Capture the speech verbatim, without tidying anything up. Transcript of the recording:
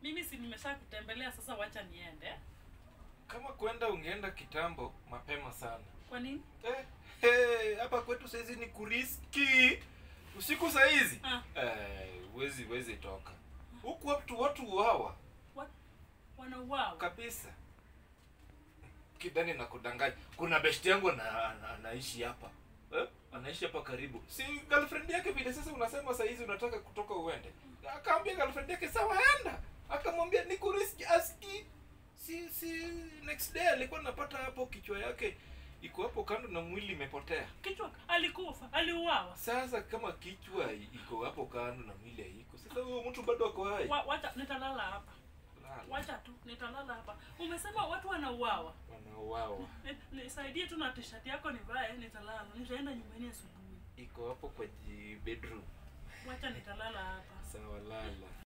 Mimi si nimesha kutembelea, sasa wacha niende. Kama kwenda ungeenda kitambo mapema sana. Kwa nini? Eh, hey, hapa kwetu saizi ni kuriski. Usiku saizi. Ah. Eh, wezi wezi toka. Huku watu watu uawa. What? Wanauawa Kabisa. Kidhani na kudanganya. Kuna besti yangu na anaishi hapa. Eh? Anaishi hapa karibu. Si girlfriend yake vile sasa unasema saa hizi unataka kutoka uende. Akaambia girlfriend yake sawa enda. Akamwambia niko risk aski. Si si next day alikuwa anapata hapo kichwa yake iko hapo kando na mwili imepotea. Kichwa alikufa, aliuawa. Sasa kama kichwa iko hapo kando na mwili haiko. Sasa huyo mtu bado ako hai. Wa, wacha nitalala hapa. Lala. Wacha tu nitalala hapa. Umesema watu wanauawa. Wanauawa. Nisaidie tu na t-shirt yako nivae, nitalala. Nitaenda nyumbani asubuhi. Iko hapo kwa bedroom. Wacha nitalala hapa. Sawa lala.